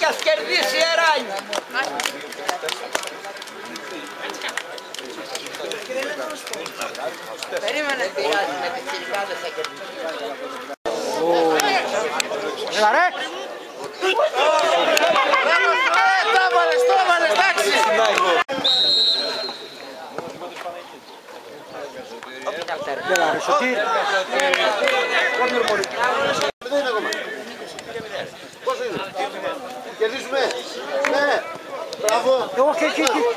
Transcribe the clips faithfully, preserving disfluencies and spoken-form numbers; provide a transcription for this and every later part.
και ας κερδίσει η Εράνη. Περίμενε. Με τις κυρικάδες θα κερδίσει. Έλα ρε! Το έβαλες, το έβαλες, εντάξει! Έλα ρε Σωτήρ! Δεν είναι ακόμα. Πόσο είναι? Κερδίσουμε! Ναι! Μπράβο! Εγώ και εκεί, εκεί!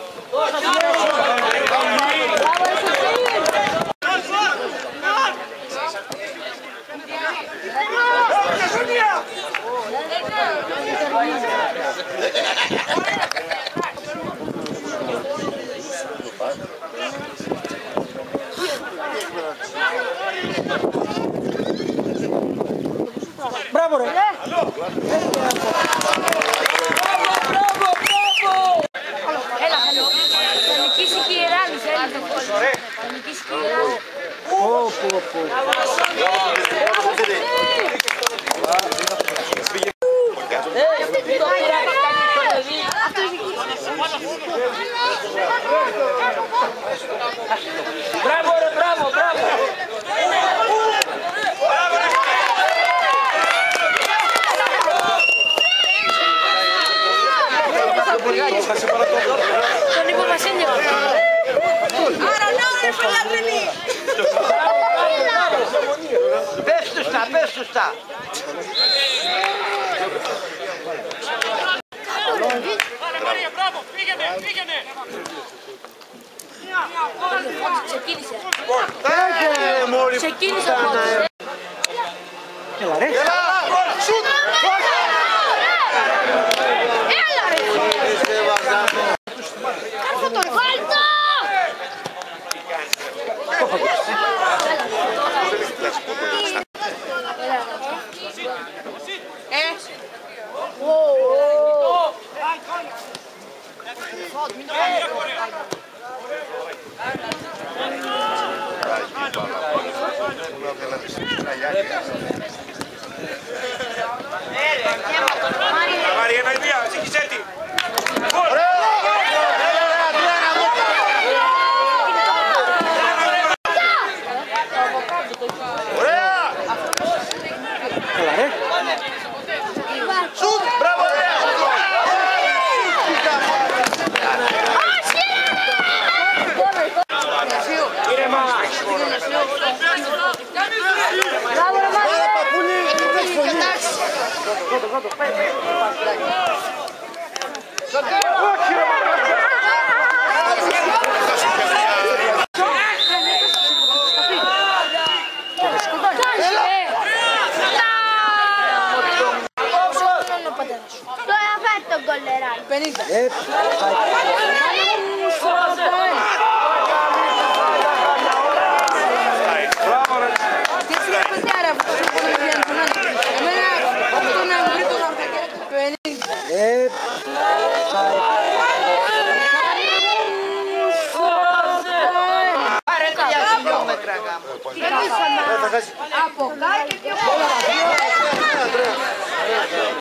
Μπράβο ρε! Μπράβο, μπράβο, μπράβο! Έλα, θα νικήσει και η Εράνη, θα νικήσει και η Εράνη. Πω, πω, πω. Μπράβο ρε, μπράβο, μπράβο! Τον Νίκο Βασίλειο. Άρα να ρε Πελαγρινή! Πες τους τα, πες τους τα! Μπράβο, πήγαινε, πήγαινε! Ξεκίνησε. Ξεκίνησε ο πόντος. Έλα ρε! Έλα ρε! Κάρφω τον, βάλ' το! Μάρια, ένα ιδέα, σύγχυσέ τη! Έλα ρε! Σουτ! Μπράβο! Μπράβο ρε Μάρια! Τώρα φάει τον κολεράκι. πενήντα. Από κάτω και